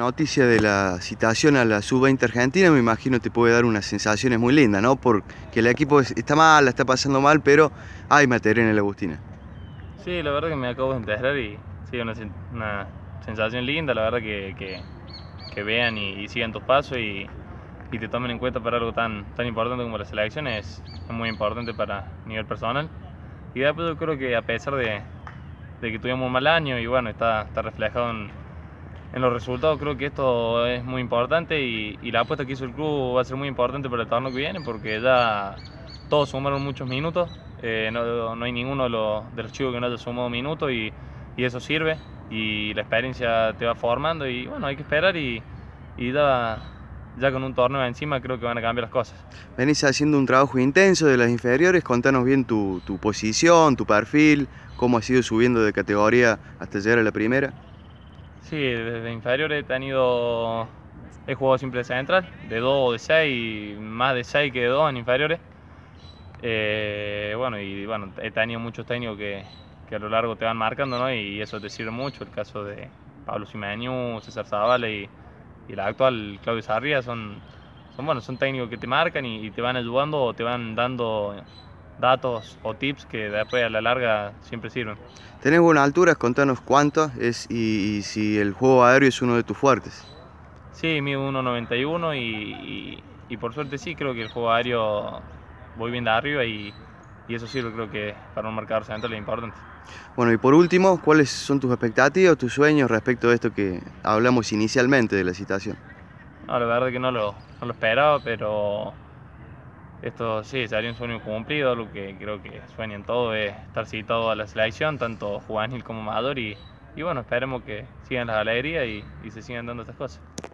noticia de la citación a la sub-20 argentina, me imagino te puede dar unas sensaciones muy lindas, ¿no? Porque el equipo está mal, la está pasando mal, pero hay materia en el Agustina. Sí, la verdad que me acabo de enterar y sí, una sensación linda, la verdad que vean y sigan tus pasos y te tomen en cuenta para algo tan importante como la selección es muy importante para nivel personal. Y después yo creo que a pesar de que tuvimos un mal año y bueno, está reflejado en los resultados, creo que esto es muy importante y la apuesta que hizo el club va a ser muy importante para el torneo que viene porque ya todos sumaron muchos minutos, no hay ninguno de los chicos que no haya sumado minutos y eso sirve y la experiencia te va formando y bueno, hay que esperar y ya con un torneo encima creo que van a cambiar las cosas. Venís haciendo un trabajo intenso de las inferiores, contanos bien tu posición, tu perfil, cómo has ido subiendo de categoría hasta llegar a la primera. Sí, desde inferiores he jugado siempre de central, de 2 o de 6, más de 6 que de 2 en inferiores. Bueno, he tenido muchos técnicos que a lo largo te van marcando, ¿no? Y eso te sirve mucho. El caso de Pablo Simeñu, César Zavala y el actual Claudio Sarria son técnicos que te marcan y te van ayudando o te van dando datos o tips que después a la larga siempre sirven. Tenés buenas alturas, contanos cuántas es y si el juego aéreo es uno de tus fuertes. Sí, mido 1,91 y por suerte sí, creo que el juego aéreo voy bien de arriba y eso sirve creo que para un marcador central es importante. Bueno, y por último, ¿cuáles son tus expectativas, tus sueños respecto de esto que hablamos inicialmente de la citación? No, la verdad que no lo esperaba, pero esto sí, sería un sueño cumplido, lo que creo que sueñan todos es estar citado a la selección, tanto juvenil como mayor y bueno, esperemos que sigan las alegrías y se sigan dando estas cosas.